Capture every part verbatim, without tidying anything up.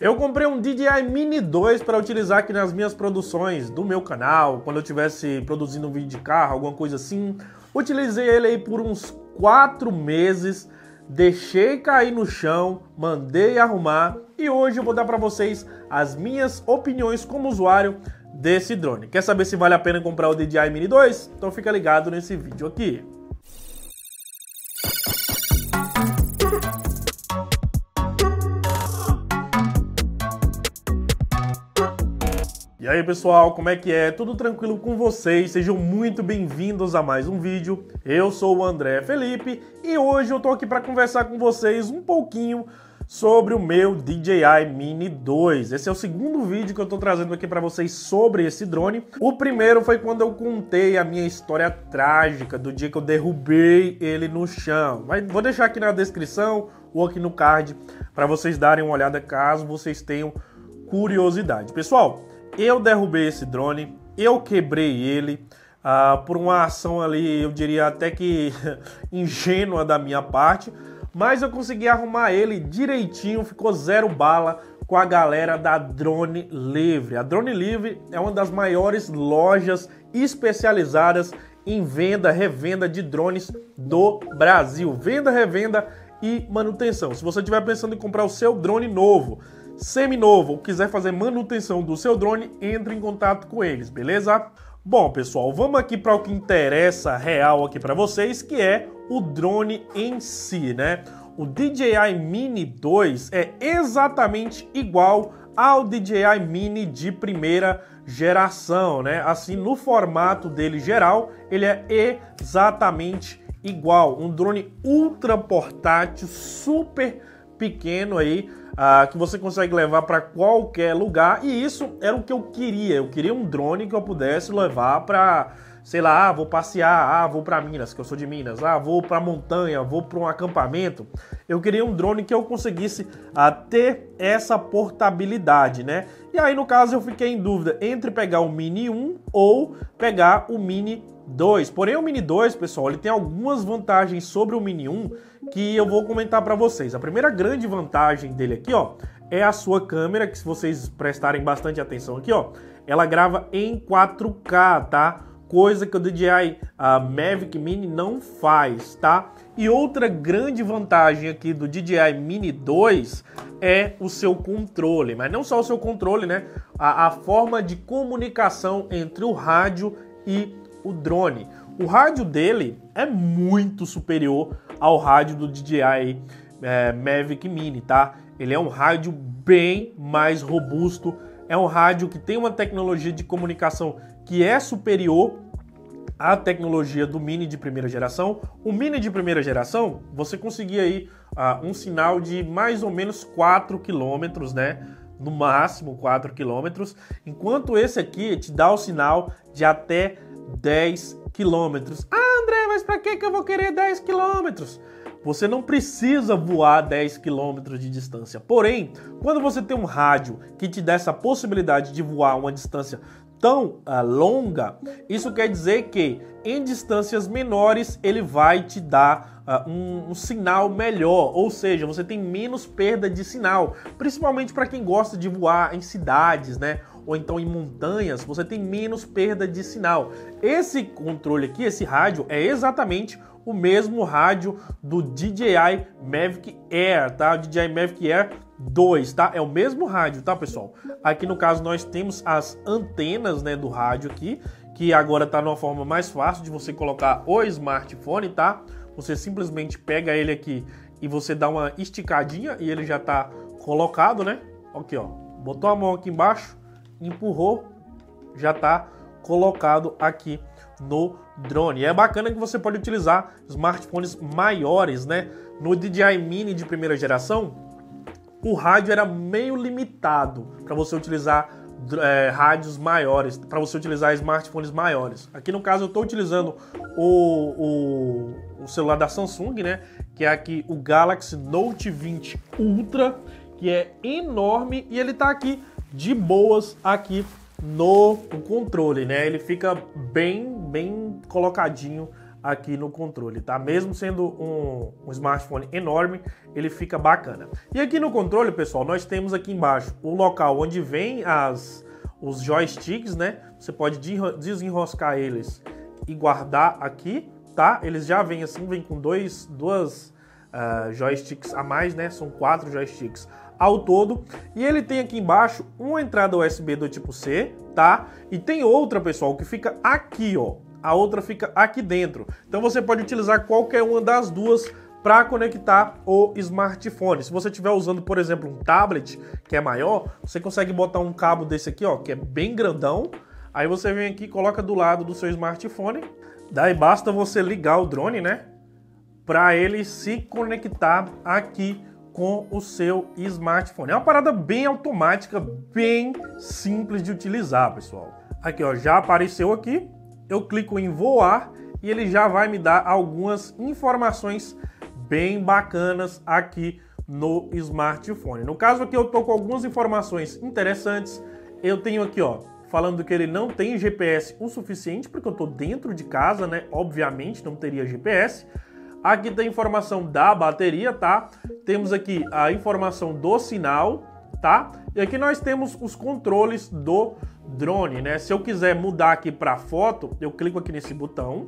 Eu comprei um D J I Mini dois para utilizar aqui nas minhas produções do meu canal, quando eu estivesse produzindo um vídeo de carro, alguma coisa assim. Utilizei ele aí por uns quatro meses, deixei cair no chão, mandei arrumar e hoje eu vou dar para vocês as minhas opiniões como usuário desse drone. Quer saber se vale a pena comprar o D J I Mini dois? Então fica ligado nesse vídeo aqui. E aí pessoal, como é que é? Tudo tranquilo com vocês? Sejam muito bem-vindos a mais um vídeo. Eu sou o André Felipe e hoje eu tô aqui para conversar com vocês um pouquinho sobre o meu D J I Mini dois. Esse é o segundo vídeo que eu tô trazendo aqui para vocês sobre esse drone. O primeiro foi quando eu contei a minha história trágica do dia que eu derrubei ele no chão. Mas vou deixar aqui na descrição ou aqui no card para vocês darem uma olhada caso vocês tenham curiosidade. Pessoal, eu derrubei esse drone, eu quebrei ele uh, por uma ação ali, eu diria até que ingênua da minha parte, mas eu consegui arrumar ele direitinho, ficou zero bala com a galera da Drone Livre. A Drone Livre é uma das maiores lojas especializadas em venda, revenda de drones do Brasil. Venda, revenda e manutenção. Se você estiver pensando em comprar o seu drone novo, seminovo ou quiser fazer manutenção do seu drone, entre em contato com eles, beleza? Bom, pessoal, vamos aqui para o que interessa real aqui para vocês, que é o drone em si, né? O D J I Mini dois é exatamente igual ao D J I Mini de primeira geração, né? Assim, no formato dele geral, ele é exatamente igual. Um drone ultra portátil, super pequeno aí, Uh, que você consegue levar para qualquer lugar, e isso era o que eu queria. Eu queria um drone que eu pudesse levar para, sei lá, ah, vou passear, ah, vou para Minas, que eu sou de Minas, ah, vou para montanha, vou para um acampamento. Eu queria um drone que eu conseguisse uh, ter essa portabilidade, né? E aí, no caso, eu fiquei em dúvida entre pegar o Mini um ou pegar o Mini dois. Porém, o Mini dois, pessoal, ele tem algumas vantagens sobre o Mini um que eu vou comentar para vocês. A primeira grande vantagem dele aqui, ó, é a sua câmera, que se vocês prestarem bastante atenção aqui, ó, ela grava em quatro K, tá? Coisa que o D J I uh, Mavic Mini não faz, tá? E outra grande vantagem aqui do D J I Mini dois é o seu controle, mas não só o seu controle, né? A, a forma de comunicação entre o rádio e o drone. O rádio dele é muito superior ao rádio do D J I é, Mavic Mini, tá? Ele é um rádio bem mais robusto, é um rádio que tem uma tecnologia de comunicação que é superior à tecnologia do Mini de primeira geração. O Mini de primeira geração, você conseguia aí uh, um sinal de mais ou menos quatro quilômetros, né? No máximo quatro quilômetros, enquanto esse aqui te dá o sinal de até dez quilômetros. Ah, André, mas para que que eu vou querer dez quilômetros? Você não precisa voar dez quilômetros de distância. Porém, quando você tem um rádio que te dá essa possibilidade de voar uma distância tão uh, longa, isso quer dizer que em distâncias menores ele vai te dar uh, um, um sinal melhor, ou seja, você tem menos perda de sinal, principalmente para quem gosta de voar em cidades, né? Ou então em montanhas, você tem menos perda de sinal. Esse controle aqui, esse rádio, é exatamente o mesmo rádio do D J I Mavic Air, tá? O D J I Mavic Air dois, tá? É o mesmo rádio, tá, pessoal? Aqui no caso nós temos as antenas, né, do rádio aqui, que agora tá numa forma mais fácil de você colocar o smartphone, tá? Você simplesmente pega ele aqui e você dá uma esticadinha e ele já tá colocado, né? Aqui, ó. Botou a mão aqui embaixo, empurrou, já tá colocado aqui no drone. E é bacana que você pode utilizar smartphones maiores, né? No D J I Mini de primeira geração, o rádio era meio limitado para você utilizar é, rádios maiores, para você utilizar smartphones maiores. Aqui no caso eu estou utilizando o, o, o celular da Samsung, né? Que é aqui o Galaxy Note vinte Ultra, que é enorme e ele está aqui de boas aqui no controle, né? Ele fica bem, bem colocadinho aqui no controle, tá? Mesmo sendo um, um smartphone enorme, ele fica bacana. E aqui no controle, pessoal, nós temos aqui embaixo o local onde vem as, os joysticks, né? Você pode desenroscar eles e guardar aqui, tá? Eles já vêm assim, vem com dois, duas uh, joysticks a mais, né? São quatro joysticks ao todo. E ele tem aqui embaixo uma entrada U S B do tipo C, tá? E tem outra, pessoal, que fica aqui, ó. A outra fica aqui dentro. Então você pode utilizar qualquer uma das duas para conectar o smartphone. Se você estiver usando, por exemplo, um tablet que é maior, você consegue botar um cabo desse aqui, ó, que é bem grandão. Aí você vem aqui e coloca do lado do seu smartphone. Daí basta você ligar o drone, né? Para ele se conectar aqui com o seu smartphone. É uma parada bem automática, bem simples de utilizar, pessoal. Aqui, ó, já apareceu aqui. Eu clico em voar e ele já vai me dar algumas informações bem bacanas aqui no smartphone. No caso aqui eu tô com algumas informações interessantes. Eu tenho aqui, ó, falando que ele não tem G P S o suficiente, porque eu tô dentro de casa, né? Obviamente não teria G P S. Aqui tem a informação da bateria, tá? Temos aqui a informação do sinal, tá? E aqui nós temos os controles do drone, né? Se eu quiser mudar aqui para foto, eu clico aqui nesse botão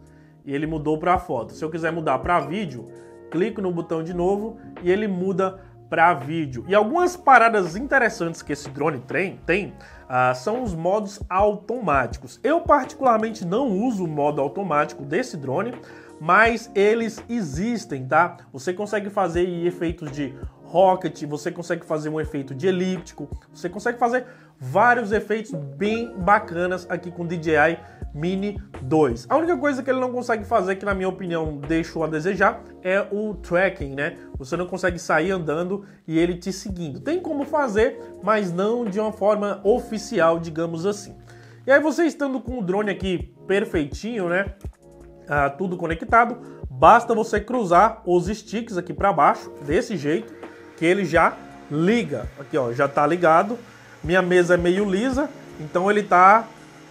e ele mudou para foto. Se eu quiser mudar para vídeo, clico no botão de novo e ele muda para vídeo. E algumas paradas interessantes que esse drone tem, tem uh, são os modos automáticos. Eu particularmente não uso o modo automático desse drone, mas eles existem, tá? Você consegue fazer efeitos de rocket, você consegue fazer um efeito de elíptico, você consegue fazer vários efeitos bem bacanas aqui com o D J I Mini dois. A única coisa que ele não consegue fazer, que na minha opinião deixou a desejar, é o tracking, né? Você não consegue sair andando e ele te seguindo. Tem como fazer, mas não de uma forma oficial, digamos assim. E aí você estando com o drone aqui perfeitinho, né? Ah, tudo conectado, basta você cruzar os sticks aqui para baixo, desse jeito, que ele já liga. Aqui, ó, já tá ligado. Minha mesa é meio lisa, então ele tá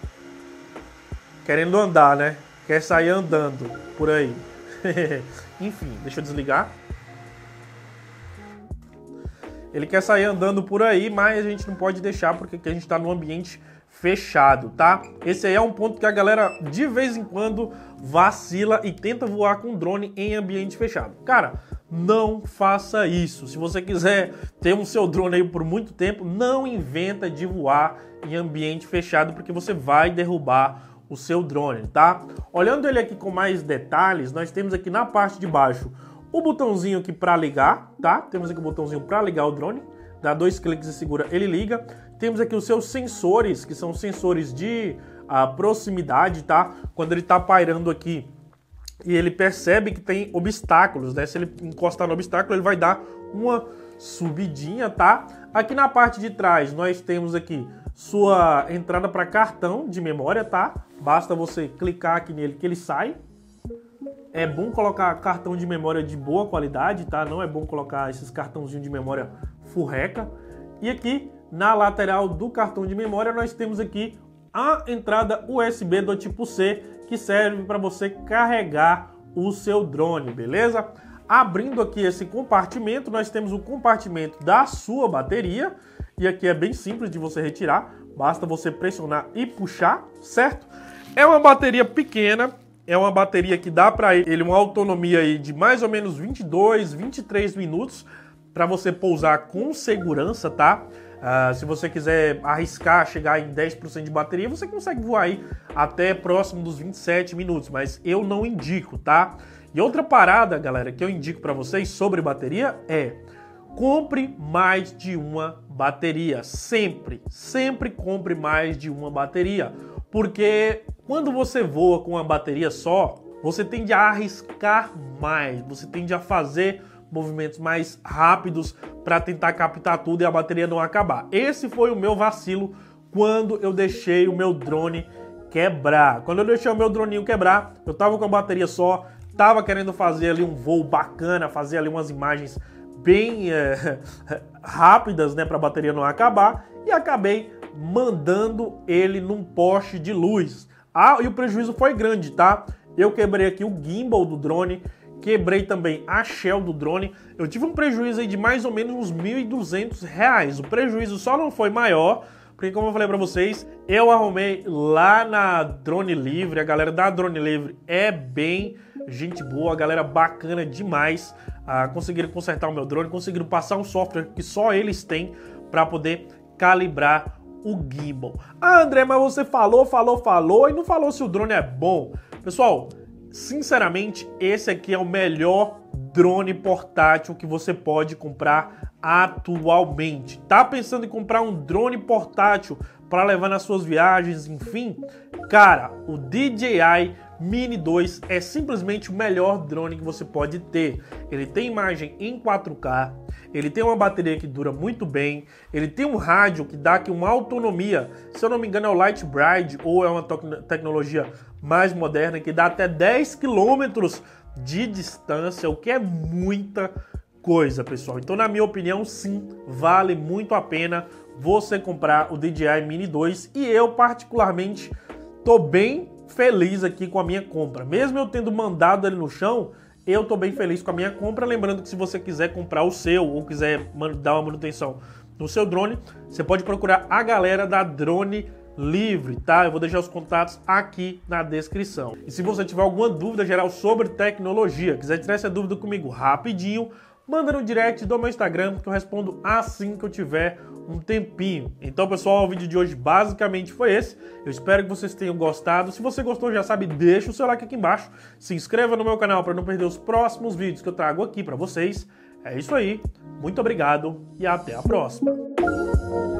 querendo andar, né? Quer sair andando por aí. Enfim, deixa eu desligar. Ele quer sair andando por aí, mas a gente não pode deixar porque aqui a gente tá num ambiente fechado, tá? Esse aí é um ponto que a galera de vez em quando vacila e tenta voar com drone em ambiente fechado. Cara, não faça isso. Se você quiser ter um seu drone aí por muito tempo, não inventa de voar em ambiente fechado, porque você vai derrubar o seu drone, tá? Olhando ele aqui com mais detalhes, nós temos aqui na parte de baixo o botãozinho aqui para ligar, tá? Temos aqui o botãozinho para ligar o drone. Dá dois cliques e segura, ele liga. Temos aqui os seus sensores, que são sensores de uh, proximidade, tá? Quando ele tá pairando aqui e ele percebe que tem obstáculos, né? Se ele encostar no obstáculo, ele vai dar uma subidinha, tá? Aqui na parte de trás, nós temos aqui sua entrada para cartão de memória, tá? Basta você clicar aqui nele que ele sai. É bom colocar cartão de memória de boa qualidade, tá? Não é bom colocar esses cartãozinhos de memória furreca. E aqui na lateral do cartão de memória nós temos aqui a entrada U S B do tipo C, que serve para você carregar o seu drone, beleza? Abrindo aqui esse compartimento, nós temos o compartimento da sua bateria, e aqui é bem simples de você retirar, basta você pressionar e puxar, certo? É uma bateria pequena, é uma bateria que dá para ele uma autonomia aí de mais ou menos vinte e dois, vinte e três minutos para você pousar com segurança, tá? Uh, se você quiser arriscar chegar em dez por cento de bateria, você consegue voar aí até próximo dos vinte e sete minutos, mas eu não indico, tá? E outra parada, galera, que eu indico para vocês sobre bateria é: compre mais de uma bateria, sempre, sempre compre mais de uma bateria, porque quando você voa com uma bateria só, você tende a arriscar mais, você tende a fazer movimentos mais rápidos para tentar captar tudo e a bateria não acabar. Esse foi o meu vacilo quando eu deixei o meu drone quebrar. Quando eu deixei o meu droninho quebrar, eu tava com a bateria só, tava querendo fazer ali um voo bacana, fazer ali umas imagens bem é, rápidas, né, para a bateria não acabar, e acabei mandando ele num poste de luz. Ah, e o prejuízo foi grande, tá? Eu quebrei aqui o gimbal do drone, quebrei também a shell do drone. Eu tive um prejuízo aí de mais ou menos uns mil e duzentos reais. O prejuízo só não foi maior, porque como eu falei pra vocês, eu arrumei lá na Drone Livre. A galera da Drone Livre é bem gente boa, a galera bacana demais. Ah, conseguiram consertar o meu drone, conseguiram passar um software que só eles têm para poder calibrar o gimbal. Ah, André, mas você falou, falou, falou e não falou se o drone é bom. Pessoal, sinceramente, esse aqui é o melhor drone portátil que você pode comprar atualmente. Tá pensando em comprar um drone portátil para levar nas suas viagens, enfim? Cara, o D J I Mini dois é simplesmente o melhor drone que você pode ter. Ele tem imagem em quatro K, ele tem uma bateria que dura muito bem, ele tem um rádio que dá aqui uma autonomia, se eu não me engano é o Lightbride ou é uma tecnologia mais moderna que dá até dez quilômetros de distância, o que é muita coisa, pessoal. Então, na minha opinião, sim, vale muito a pena você comprar o D J I Mini dois e eu particularmente tô bem feliz aqui com a minha compra. Mesmo eu tendo mandado ele no chão, eu tô bem feliz com a minha compra. Lembrando que se você quiser comprar o seu ou quiser dar uma manutenção no seu drone, você pode procurar a galera da Drone Livre, tá? Eu vou deixar os contatos aqui na descrição. E se você tiver alguma dúvida geral sobre tecnologia, quiser tirar essa dúvida comigo rapidinho, manda no direct do meu Instagram que eu respondo assim que eu tiver um tempinho. Então, pessoal, o vídeo de hoje basicamente foi esse. Eu espero que vocês tenham gostado. Se você gostou, já sabe, deixa o seu like aqui embaixo. Se inscreva no meu canal para não perder os próximos vídeos que eu trago aqui para vocês. É isso aí. Muito obrigado e até a próxima.